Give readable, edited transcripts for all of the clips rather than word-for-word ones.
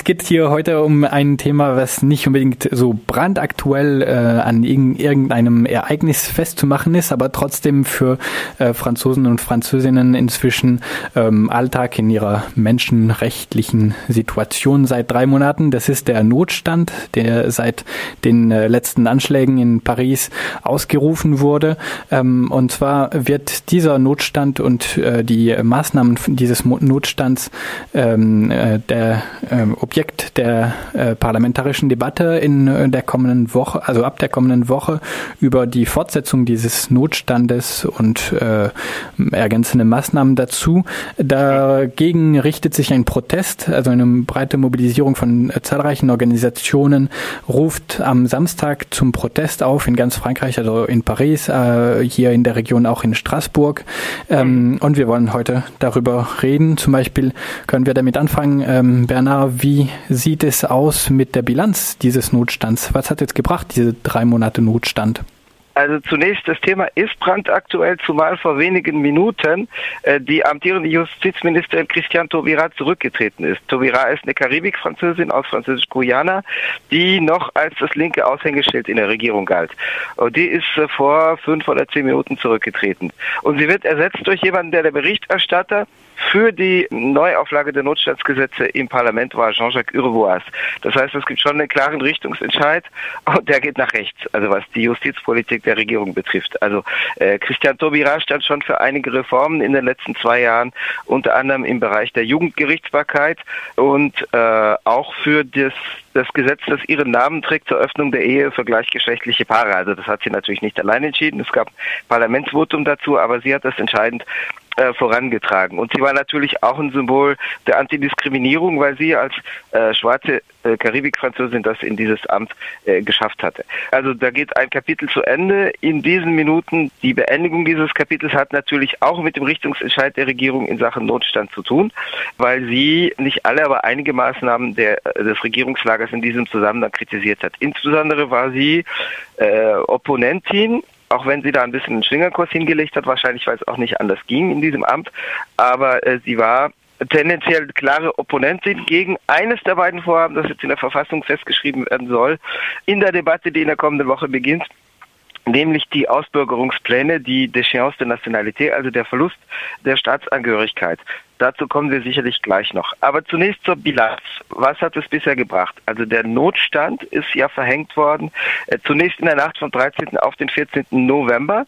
Es geht hier heute um ein Thema, was nicht unbedingt so brandaktuell an irgendeinem Ereignis festzumachen ist, aber trotzdem für Franzosen und Französinnen inzwischen Alltag in ihrer menschenrechtlichen Situation seit 3 Monaten. Das ist der Notstand, der seit den letzten Anschlägen in Paris ausgerufen wurde. Und zwar wird dieser Notstand und die Maßnahmen dieses Notstands der Objekt der parlamentarischen Debatte in der kommenden Woche, also ab der kommenden Woche, über die Fortsetzung dieses Notstandes und ergänzende Maßnahmen dazu. Dagegen richtet sich ein Protest, also eine breite Mobilisierung von zahlreichen Organisationen ruft am Samstag zum Protest auf in ganz Frankreich, also in Paris, hier in der Region auch in Straßburg. Und wir wollen heute darüber reden. Zum Beispiel können wir damit anfangen. Bernard, wie sieht es aus mit der Bilanz dieses Notstands? Was hat jetzt gebracht, diese 3 Monate Notstand? Also zunächst, das Thema ist brandaktuell, zumal vor wenigen Minuten die amtierende Justizministerin Christiane Taubira zurückgetreten ist. Taubira ist eine Karibik-Französin aus Französisch-Guyana, die noch als das linke Aushängeschild in der Regierung galt. Und die ist vor 5 oder 10 Minuten zurückgetreten. Und sie wird ersetzt durch jemanden, der Berichterstatter für die Neuauflage der Notstandsgesetze im Parlament war, Jean-Jacques Urvoas. Das heißt, es gibt schon einen klaren Richtungsentscheid und der geht nach rechts, also was die Justizpolitik der Regierung betrifft. Also Christiane Taubira stand schon für einige Reformen in den letzten 2 Jahren, unter anderem im Bereich der Jugendgerichtsbarkeit und auch für das Gesetz, das ihren Namen trägt, zur Öffnung der Ehe für gleichgeschlechtliche Paare. Also das hat sie natürlich nicht allein entschieden. Es gab Parlamentsvotum dazu, aber sie hat das entscheidend vorangetragen. Und sie war natürlich auch ein Symbol der Antidiskriminierung, weil sie als schwarze Karibik-Französin das in dieses Amt geschafft hatte. Also da geht ein Kapitel zu Ende in diesen Minuten. Die Beendigung dieses Kapitels hat natürlich auch mit dem Richtungsentscheid der Regierung in Sachen Notstand zu tun, weil sie nicht alle, aber einige Maßnahmen des Regierungslagers in diesem Zusammenhang kritisiert hat. Insbesondere war sie Opponentin, auch wenn sie da ein bisschen einen Schwingerkurs hingelegt hat, wahrscheinlich weil es auch nicht anders ging in diesem Amt, aber sie war tendenziell klare Opponentin gegen eines der beiden Vorhaben, das jetzt in der Verfassung festgeschrieben werden soll, in der Debatte, die in der kommenden Woche beginnt, nämlich die Ausbürgerungspläne, die Déchéance de Nationalité, also der Verlust der Staatsangehörigkeit. Dazu kommen wir sicherlich gleich noch. Aber zunächst zur Bilanz. Was hat es bisher gebracht? Also der Notstand ist ja verhängt worden, zunächst in der Nacht vom 13. auf den 14. November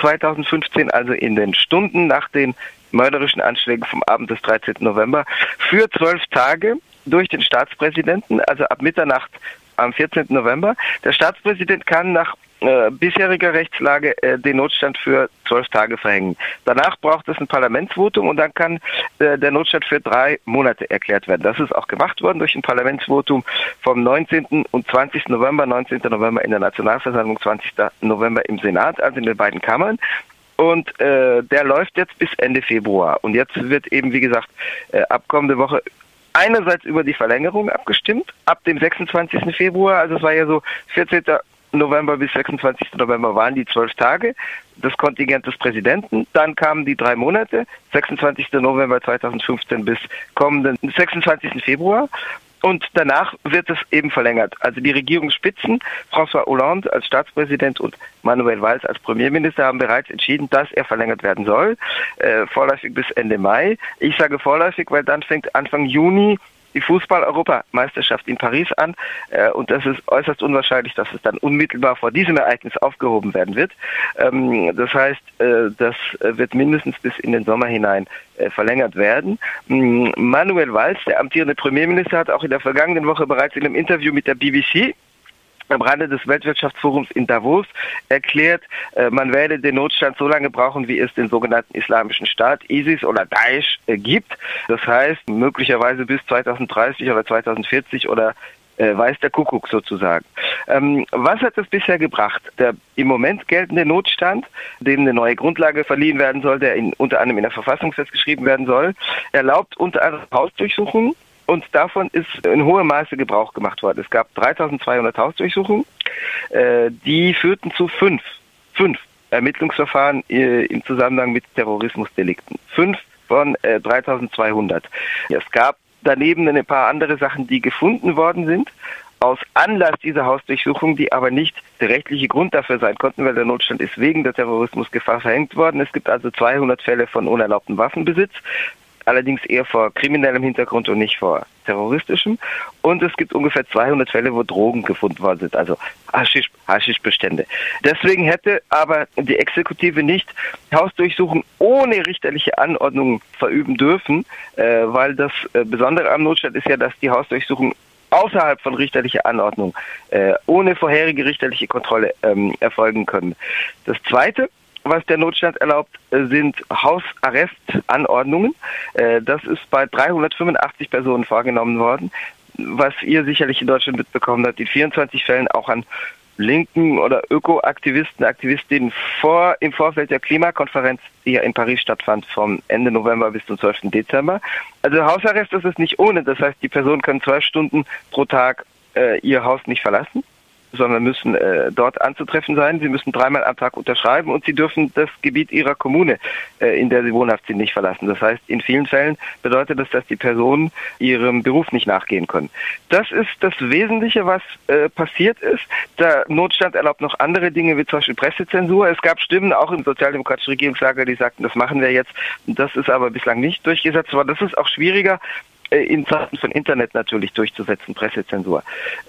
2015, also in den Stunden nach den mörderischen Anschlägen vom Abend des 13. November, für 12 Tage durch den Staatspräsidenten, also ab Mitternacht am 14. November. Der Staatspräsident kann nach bisheriger Rechtslage den Notstand für 12 Tage verhängen. Danach braucht es ein Parlamentsvotum und dann kann der Notstand für 3 Monate erklärt werden. Das ist auch gemacht worden durch ein Parlamentsvotum vom 19. und 20. November, 19. November in der Nationalversammlung, 20. November im Senat, also in den beiden Kammern. Und der läuft jetzt bis Ende Februar. Und jetzt wird eben, wie gesagt, ab kommende Woche einerseits über die Verlängerung abgestimmt, ab dem 26. Februar, also es war ja so 14. November bis 26. November waren die 12 Tage, das Kontingent des Präsidenten. Dann kamen die 3 Monate, 26. November 2015 bis kommenden 26. Februar. Und danach wird es eben verlängert. Also die Regierungsspitzen, François Hollande als Staatspräsident und Manuel Valls als Premierminister, haben bereits entschieden, dass er verlängert werden soll, vorläufig bis Ende Mai. Ich sage vorläufig, weil dann fängt Anfang Juni die Fußball-Europameisterschaft in Paris an und das ist äußerst unwahrscheinlich, dass es dann unmittelbar vor diesem Ereignis aufgehoben werden wird. Das heißt, das wird mindestens bis in den Sommer hinein verlängert werden. Manuel Valls, der amtierende Premierminister, hat auch in der vergangenen Woche bereits in einem Interview mit der BBC am Rande des Weltwirtschaftsforums in Davos erklärt, man werde den Notstand so lange brauchen, wie es den sogenannten Islamischen Staat, ISIS oder Daesh gibt. Das heißt, möglicherweise bis 2030 oder 2040 oder weiß der Kuckuck sozusagen. Was hat es bisher gebracht? Der im Moment geltende Notstand, dem eine neue Grundlage verliehen werden soll, der unter anderem in der Verfassung festgeschrieben werden soll, erlaubt unter anderem Hausdurchsuchungen. Und davon ist in hohem Maße Gebrauch gemacht worden. Es gab 3.200 Hausdurchsuchungen, die führten zu 5 Ermittlungsverfahren im Zusammenhang mit Terrorismusdelikten. 5 von 3.200. Es gab daneben ein paar andere Sachen, die gefunden worden sind, aus Anlass dieser Hausdurchsuchung, die aber nicht der rechtliche Grund dafür sein konnten, weil der Notstand ist wegen der Terrorismusgefahr verhängt worden. Es gibt also 200 Fälle von unerlaubtem Waffenbesitz, allerdings eher vor kriminellem Hintergrund und nicht vor terroristischem. Und es gibt ungefähr 200 Fälle, wo Drogen gefunden worden sind, also Haschischbestände. Deswegen hätte aber die Exekutive nicht Hausdurchsuchungen ohne richterliche Anordnung verüben dürfen, weil das Besondere am Notstand ist ja, dass die Hausdurchsuchung außerhalb von richterlicher Anordnung, ohne vorherige richterliche Kontrolle erfolgen können. Das Zweite, was der Notstand erlaubt, sind Hausarrestanordnungen. Das ist bei 385 Personen vorgenommen worden, was ihr sicherlich in Deutschland mitbekommen habt, in 24 Fällen auch an Linken oder Ökoaktivisten, Aktivistinnen im Vorfeld der Klimakonferenz, die ja in Paris stattfand, vom Ende November bis zum 12. Dezember. Also Hausarrest ist es nicht ohne. Das heißt, die Personen können 12 Stunden pro Tag ihr Haus nicht verlassen, sondern müssen dort anzutreffen sein. Sie müssen 3-mal am Tag unterschreiben und sie dürfen das Gebiet ihrer Kommune, in der sie wohnhaft sind, nicht verlassen. Das heißt, in vielen Fällen bedeutet das, dass die Personen ihrem Beruf nicht nachgehen können. Das ist das Wesentliche, was passiert ist. Der Notstand erlaubt noch andere Dinge, wie zum Beispiel Pressezensur. Es gab Stimmen auch im sozialdemokratischen Regierungslager, die sagten, das machen wir jetzt. Das ist aber bislang nicht durchgesetzt worden. Das ist auch schwieriger in Zeiten von Internet natürlich durchzusetzen, Pressezensur.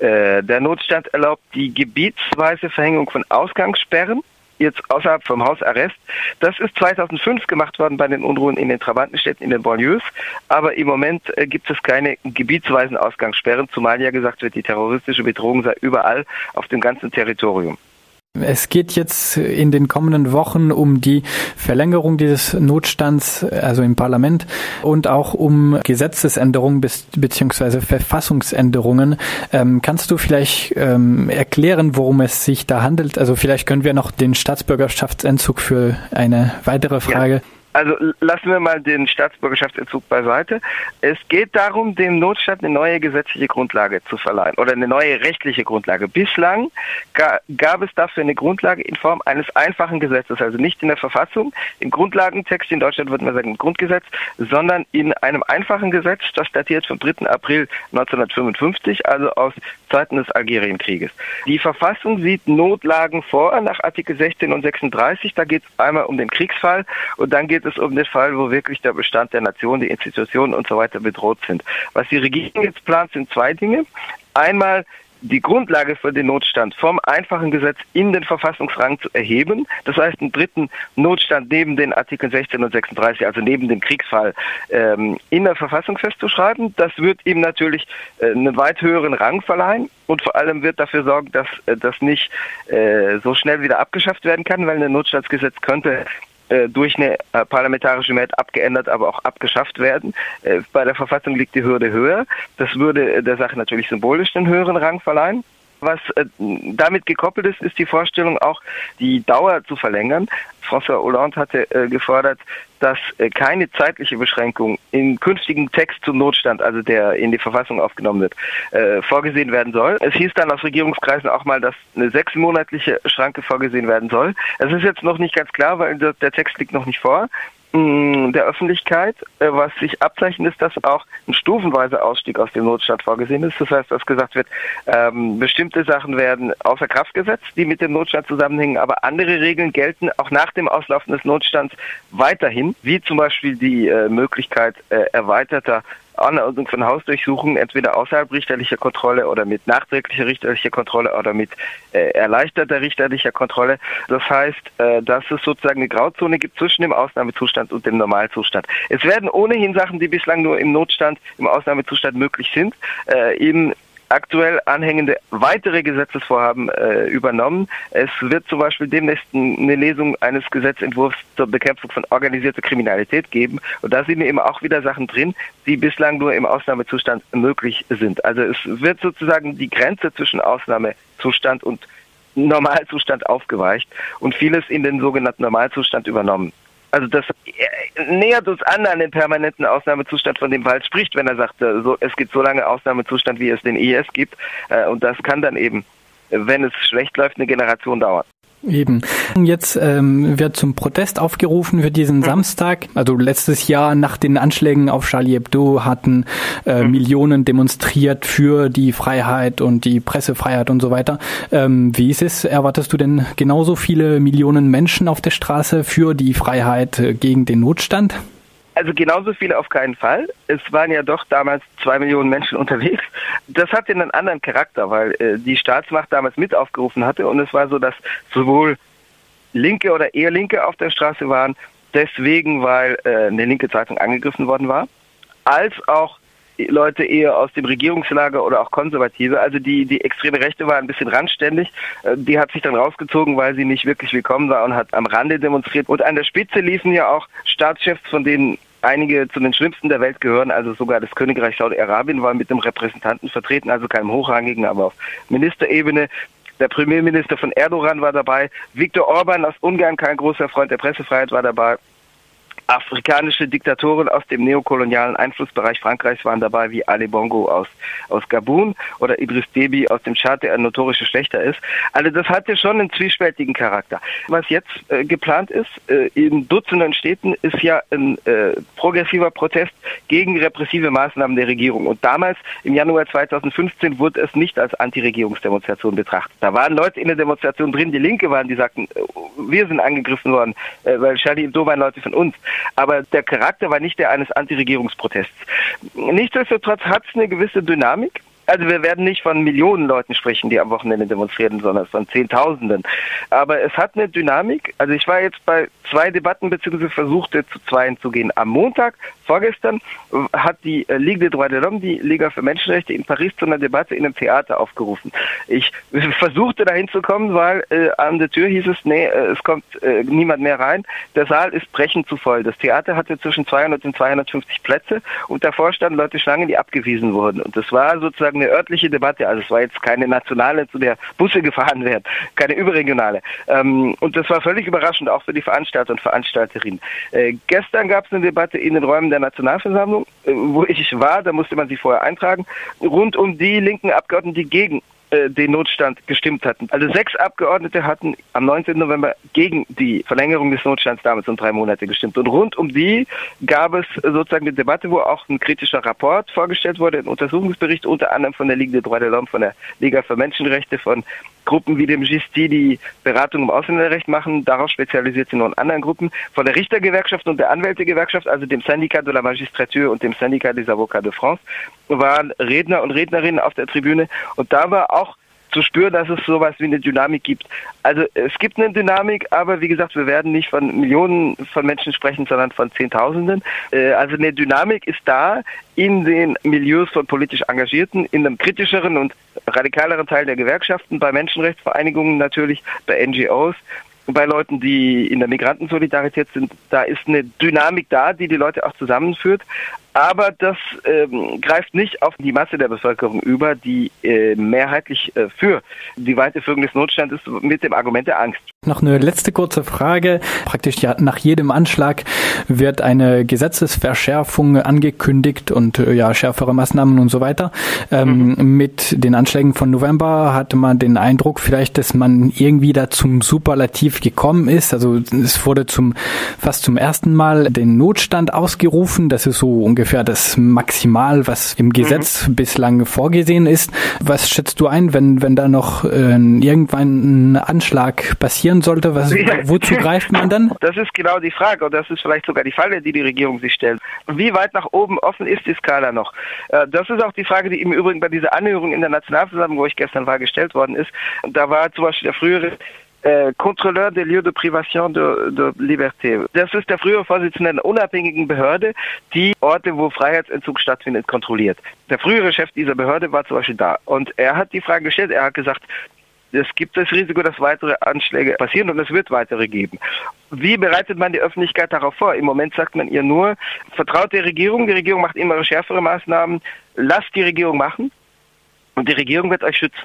Der Notstand erlaubt die gebietsweise Verhängung von Ausgangssperren, jetzt außerhalb vom Hausarrest. Das ist 2005 gemacht worden bei den Unruhen in den Trabantenstädten, in den Banlieues, aber im Moment gibt es keine gebietsweisen Ausgangssperren, zumal ja gesagt wird, die terroristische Bedrohung sei überall auf dem ganzen Territorium. Es geht jetzt in den kommenden Wochen um die Verlängerung dieses Notstands, also im Parlament, und auch um Gesetzesänderungen beziehungsweise Verfassungsänderungen. Kannst du vielleicht erklären, worum es sich da handelt? Also vielleicht können wir noch den Staatsbürgerschaftsentzug für eine weitere Frage. Ja. Also lassen wir mal den Staatsbürgerschaftsentzug beiseite. Es geht darum, dem Notstand eine neue gesetzliche Grundlage zu verleihen oder eine neue rechtliche Grundlage. Bislang gab es dafür eine Grundlage in Form eines einfachen Gesetzes, also nicht in der Verfassung, im Grundlagentext, in Deutschland würde man sagen im Grundgesetz, sondern in einem einfachen Gesetz, das datiert vom 3. April 1955, also aus Zeiten des Algerienkrieges. Die Verfassung sieht Notlagen vor nach Artikel 16 und 36, da geht es einmal um den Kriegsfall und dann geht es um den Fall, wo wirklich der Bestand der Nation, die Institutionen und so weiter bedroht sind. Was die Regierung jetzt plant, sind 2 Dinge. Einmal die Grundlage für den Notstand vom einfachen Gesetz in den Verfassungsrang zu erheben. Das heißt, einen dritten Notstand neben den Artikeln 16 und 36, also neben dem Kriegsfall, in der Verfassung festzuschreiben. Das wird ihm natürlich einen weit höheren Rang verleihen und vor allem wird dafür sorgen, dass das nicht so schnell wieder abgeschafft werden kann, weil ein Notstandsgesetz könnte durch eine parlamentarische Mehrheit abgeändert, aber auch abgeschafft werden. Bei der Verfassung liegt die Hürde höher. Das würde der Sache natürlich symbolisch einen höheren Rang verleihen. Was damit gekoppelt ist, ist die Vorstellung auch, die Dauer zu verlängern. François Hollande hatte gefordert, dass keine zeitliche Beschränkung im künftigen Text zum Notstand, also der in die Verfassung aufgenommen wird, vorgesehen werden soll. Es hieß dann aus Regierungskreisen auch mal, dass eine 6-monatliche Schranke vorgesehen werden soll. Es ist jetzt noch nicht ganz klar, weil der Text liegt noch nicht vor der Öffentlichkeit. Was sich abzeichnet, ist, dass auch ein stufenweiser Ausstieg aus dem Notstand vorgesehen ist. Das heißt, dass gesagt wird, bestimmte Sachen werden außer Kraft gesetzt, die mit dem Notstand zusammenhängen, aber andere Regeln gelten auch nach dem Auslaufen des Notstands weiterhin, wie zum Beispiel die Möglichkeit erweiterter Anordnung von Hausdurchsuchungen, entweder außerhalb richterlicher Kontrolle oder mit nachträglicher richterlicher Kontrolle oder mit erleichterter richterlicher Kontrolle. Das heißt, dass es sozusagen eine Grauzone gibt zwischen dem Ausnahmezustand und dem Normalzustand. Es werden ohnehin Sachen, die bislang nur im Notstand, im Ausnahmezustand möglich sind, in aktuell anhängende weitere Gesetzesvorhaben übernommen. Es wird zum Beispiel demnächst eine Lesung eines Gesetzentwurfs zur Bekämpfung von organisierter Kriminalität geben. Und da sind eben auch wieder Sachen drin, die bislang nur im Ausnahmezustand möglich sind. Also es wird sozusagen die Grenze zwischen Ausnahmezustand und Normalzustand aufgeweicht und vieles in den sogenannten Normalzustand übernommen. Also das nähert uns an den permanenten Ausnahmezustand, von dem Walz spricht, wenn er sagt, es gibt so lange Ausnahmezustand, wie es den IS gibt. Und das kann dann eben, wenn es schlecht läuft, eine Generation dauern. Eben. Jetzt wird zum Protest aufgerufen für diesen Samstag. Also letztes Jahr nach den Anschlägen auf Charlie Hebdo hatten Millionen demonstriert für die Freiheit und die Pressefreiheit und so weiter. Wie ist es? Erwartest du denn genauso viele Millionen Menschen auf der Straße für die Freiheit gegen den Notstand? Also genauso viele auf keinen Fall. Es waren ja doch damals 2 Millionen Menschen unterwegs. Das hatte einen anderen Charakter, weil die Staatsmacht damals mit aufgerufen hatte und es war so, dass sowohl Linke oder eher Linke auf der Straße waren, deswegen, weil eine linke Zeitung angegriffen worden war, als auch Leute eher aus dem Regierungslager oder auch Konservative. Also die extreme Rechte war ein bisschen randständig. Die hat sich dann rausgezogen, weil sie nicht wirklich willkommen war und hat am Rande demonstriert. Und an der Spitze liefen ja auch Staatschefs, von denen einige zu den schlimmsten der Welt gehören, also sogar das Königreich Saudi-Arabien war mit einem Repräsentanten vertreten, also keinem hochrangigen, aber auf Ministerebene. Der Premierminister von Erdogan war dabei. Viktor Orban aus Ungarn, kein großer Freund der Pressefreiheit, war dabei. Afrikanische Diktatoren aus dem neokolonialen Einflussbereich Frankreichs waren dabei, wie Ali Bongo aus Gabun oder Idriss Déby aus dem Tschad, der ein notorischer Schlechter ist. Also das hatte schon einen zwiespältigen Charakter. Was jetzt geplant ist, in Dutzenden Städten, ist ja ein progressiver Protest gegen repressive Maßnahmen der Regierung. Und damals, im Januar 2015, wurde es nicht als Antiregierungsdemonstration betrachtet. Da waren Leute in der Demonstration drin, die Linke waren, die sagten, wir sind angegriffen worden, weil Charlie Hebdo waren Leute von uns. Aber der Charakter war nicht der eines Antiregierungsprotests. Nichtsdestotrotz hat es eine gewisse Dynamik. Also wir werden nicht von Millionen Leuten sprechen, die am Wochenende demonstrieren, sondern von Zehntausenden. Aber es hat eine Dynamik. Also ich war jetzt bei 2 Debatten beziehungsweise versuchte zu 2 zu gehen. Am Montag, vorgestern, hat die Ligue des Droits de l'Homme, die Liga für Menschenrechte, in Paris zu einer Debatte in einem Theater aufgerufen. Ich versuchte dahin zu kommen, weil an der Tür hieß es, nee, es kommt niemand mehr rein. Der Saal ist brechend zu voll. Das Theater hatte zwischen 200 und 250 Plätze und davor standen Leute Schlangen, die abgewiesen wurden. Und das war sozusagen eine örtliche Debatte, also es war jetzt keine nationale, zu der Busse gefahren werden, keine überregionale. Und das war völlig überraschend, auch für die Veranstalter und Veranstalterinnen. Gestern gab es eine Debatte in den Räumen der Nationalversammlung, wo ich war, da musste man sich vorher eintragen, rund um die linken Abgeordneten, die gegen den Notstand gestimmt hatten. Also 6 Abgeordnete hatten am 19. November gegen die Verlängerung des Notstands damals um 3 Monate gestimmt. Und rund um die gab es sozusagen eine Debatte, wo auch ein kritischer Rapport vorgestellt wurde, ein Untersuchungsbericht, unter anderem von der Ligue des Droits de l'Homme, von der Liga für Menschenrechte, von Gruppen wie dem GISTI, die Beratung im Ausländerrecht machen, darauf spezialisiert sind und anderen Gruppen, von der Richtergewerkschaft und der Anwältegewerkschaft, also dem Syndicat de la Magistrature und dem Syndicat des Avocats de France, waren Redner und Rednerinnen auf der Tribüne. Und da war auch zu spüren, dass es sowas wie eine Dynamik gibt. Also es gibt eine Dynamik, aber wie gesagt, wir werden nicht von Millionen von Menschen sprechen, sondern von Zehntausenden. Also eine Dynamik ist da in den Milieus von politisch Engagierten, in einem kritischeren und radikaleren Teil der Gewerkschaften, bei Menschenrechtsvereinigungen natürlich, bei NGOs, bei Leuten, die in der Migrantensolidarität sind. Da ist eine Dynamik da, die die Leute auch zusammenführt. Aber das greift nicht auf die Masse der Bevölkerung über, die mehrheitlich für die Weiterführung des Notstandes ist, mit dem Argument der Angst. Noch eine letzte kurze Frage. Praktisch ja, nach jedem Anschlag wird eine Gesetzesverschärfung angekündigt und ja, schärfere Maßnahmen und so weiter. Mit den Anschlägen von November hatte man den Eindruck vielleicht, dass man irgendwie da zum Superlativ gekommen ist. Also es wurde fast zum ersten Mal den Notstand ausgerufen. Das ist so ungefähr das Maximal, was im Gesetz bislang vorgesehen ist. Was schätzt du ein, wenn da noch irgendwann ein Anschlag passieren sollte? Wozu greift man dann? Das ist genau die Frage und das ist vielleicht sogar die Falle, die Regierung sich stellt. Wie weit nach oben offen ist die Skala noch? Das ist auch die Frage, die im Übrigen bei dieser Anhörung in der Nationalversammlung, wo ich gestern war, gestellt worden ist. Da war zum Beispiel der frühere Contrôleur des lieux de privation de liberté. Das ist der frühere Vorsitzende einer unabhängigen Behörde, die Orte, wo Freiheitsentzug stattfindet, kontrolliert. Der frühere Chef dieser Behörde war zum Beispiel da. Und er hat die Frage gestellt, er hat gesagt, es gibt das Risiko, dass weitere Anschläge passieren und es wird weitere geben. Wie bereitet man die Öffentlichkeit darauf vor? Im Moment sagt man ihr nur, vertraut der Regierung, die Regierung macht immer schärfere Maßnahmen, lasst die Regierung machen und die Regierung wird euch schützen.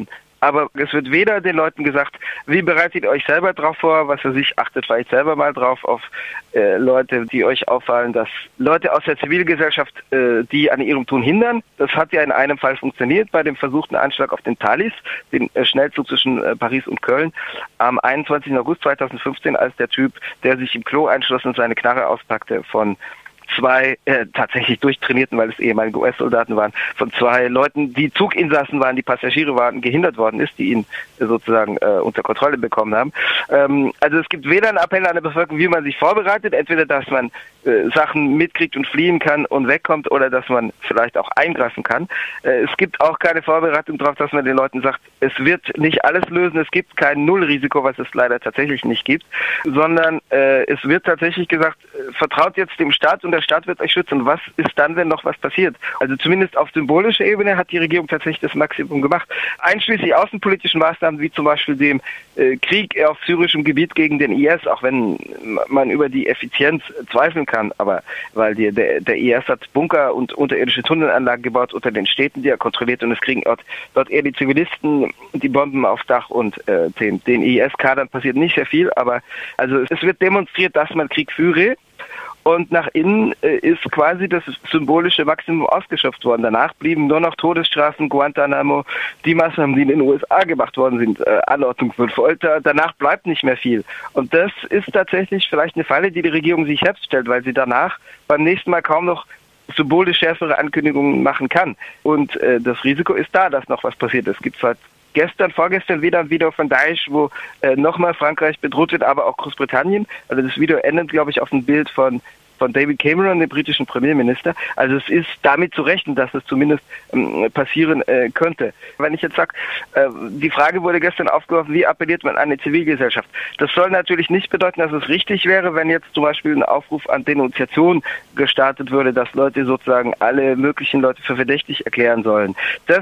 aber es wird weder den Leuten gesagt, wie bereitet ihr euch selber drauf vor, was für sich, achtet vielleicht selber mal drauf auf Leute, die euch auffallen, dass Leute aus der Zivilgesellschaft die an ihrem Tun hindern. Das hat ja in einem Fall funktioniert, bei dem versuchten Anschlag auf den Thalys, den Schnellzug zwischen Paris und Köln, am 21. August 2015, als der Typ, der sich im Klo einschloss und seine Knarre auspackte, von zwei tatsächlich durchtrainierten, weil es ehemalige US-Soldaten waren, von zwei Leuten, die Zuginsassen waren, die Passagiere waren, gehindert worden ist, die ihn sozusagen unter Kontrolle bekommen haben. Also es gibt weder einen Appell an die Bevölkerung, wie man sich vorbereitet, entweder dass man Sachen mitkriegt und fliehen kann und wegkommt oder dass man vielleicht auch eingreifen kann. Es gibt auch keine Vorbereitung darauf, dass man den Leuten sagt, es wird nicht alles lösen, es gibt kein Nullrisiko, was es leider tatsächlich nicht gibt, sondern es wird tatsächlich gesagt, vertraut jetzt dem Staat und der Staat wird euch schützen. Was ist dann, wenn noch was passiert? Also zumindest auf symbolischer Ebene hat die Regierung tatsächlich das Maximum gemacht. Einschließlich außenpolitischen Maßnahmen wie zum Beispiel dem Krieg auf syrischem Gebiet gegen den IS, auch wenn man über die Effizienz zweifeln kann, aber weil der IS hat Bunker und unterirdische Tunnelanlagen gebaut unter den Städten, die er kontrolliert, und es kriegen dort eher die Zivilisten die Bomben aufs Dach, und den IS-Kadern passiert nicht sehr viel, aber also es wird demonstriert, dass man Krieg führe. Und nach innen ist quasi das symbolische Maximum ausgeschöpft worden. Danach blieben nur noch Todesstrafen, Guantanamo, die Maßnahmen, die in den USA gemacht worden sind, Anordnung von Folter. Danach bleibt nicht mehr viel. Und das ist tatsächlich vielleicht eine Falle, die Regierung sich selbst stellt, weil sie danach beim nächsten Mal kaum noch symbolisch schärfere Ankündigungen machen kann. Und das Risiko ist da, dass noch was passiert. Es gibt zwar vorgestern wieder ein Video von Daesh, wo nochmal Frankreich bedroht wird, aber auch Großbritannien. Also das Video endet, glaube ich, auf ein Bild von David Cameron, dem britischen Premierminister. Also es ist damit zu rechnen, dass es zumindest passieren könnte. Wenn ich jetzt sage, die Frage wurde gestern aufgeworfen, wie appelliert man an die Zivilgesellschaft? Das soll natürlich nicht bedeuten, dass es richtig wäre, wenn jetzt zum Beispiel ein Aufruf an Denunziation gestartet würde, dass Leute sozusagen alle möglichen Leute für verdächtig erklären sollen.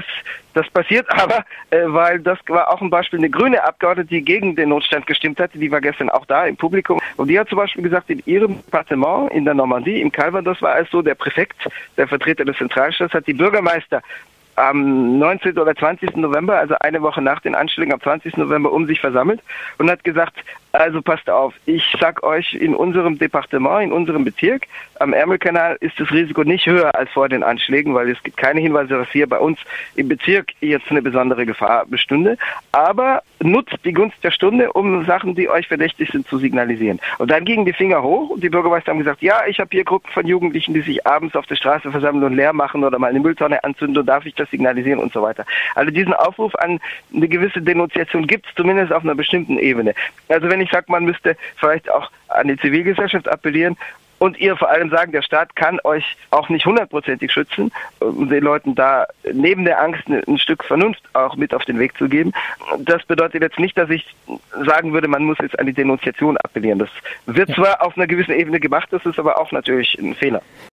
Das passiert aber, weil das war auch ein Beispiel, eine grüne Abgeordnete, die gegen den Notstand gestimmt hatte, die war gestern auch da im Publikum, und die hat zum Beispiel gesagt, in ihrem Departement in der Normandie, im Calvados, war es so, der Präfekt, der Vertreter des Zentralstaats, hat die Bürgermeister am 19. oder 20. November, also eine Woche nach den Anschlägen am 20. November, um sich versammelt und hat gesagt, also passt auf, ich sag euch, in unserem Departement, in unserem Bezirk, am Ärmelkanal ist das Risiko nicht höher als vor den Anschlägen, weil es gibt keine Hinweise, dass hier bei uns im Bezirk jetzt eine besondere Gefahr bestünde, aber nutzt die Gunst der Stunde, um Sachen, die euch verdächtig sind, zu signalisieren. Und dann gingen die Finger hoch und die Bürgermeister haben gesagt, ja, ich habe hier Gruppen von Jugendlichen, die sich abends auf der Straße versammeln und leer machen oder mal eine Mülltonne anzünden, und darf ich das signalisieren und so weiter. Also diesen Aufruf an eine gewisse Denunziation gibt es zumindest auf einer bestimmten Ebene. Also wenn ich sage, man müsste vielleicht auch an die Zivilgesellschaft appellieren und ihr vor allem sagen, der Staat kann euch auch nicht 100%ig schützen, um den Leuten da neben der Angst ein Stück Vernunft auch mit auf den Weg zu geben. Das bedeutet jetzt nicht, dass ich sagen würde, man muss jetzt an die Denunziation appellieren. Das wird zwar auf einer gewissen Ebene gemacht, das ist aber auch natürlich ein Fehler.